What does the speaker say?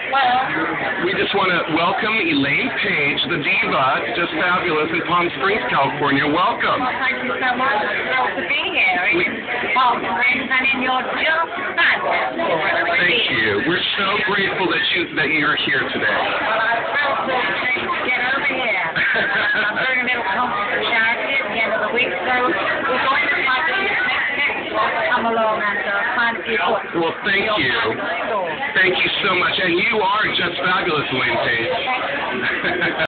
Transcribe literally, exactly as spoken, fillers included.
Well, We just want to welcome Elaine Paige, the diva, just fabulous in Palm Springs, California. Welcome. well, thank you so much. It's thrilled to be here in Palm Springs, and in your just fabulous. Thank you. We're so grateful that you that you're here today. Well, I'm thrilled to get over here. I'm doing a little concert for charity at the end of the week, so we're going to try to come along and uh, find a few books. Well, thank you. Thank you so much. And you are just fabulous, Elaine Paige.